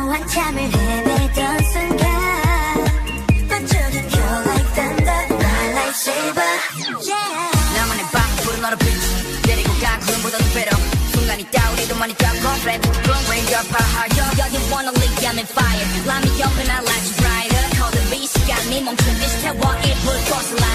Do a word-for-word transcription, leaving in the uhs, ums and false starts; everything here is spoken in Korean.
한참을 헤매던 순간 반짝인 You're like thunder, my lightsaber. Yeah. 나만의 방법으로 너를 빛 데리고 가 구름보다도 배로 순간이 따우리도 많이 잡고 Red Blue Ranger Power Yo, you wanna leave, I'm in fire Light me up and I light you brighter Cold the beast got me 멈춘 듯이 태워 일불 꽃을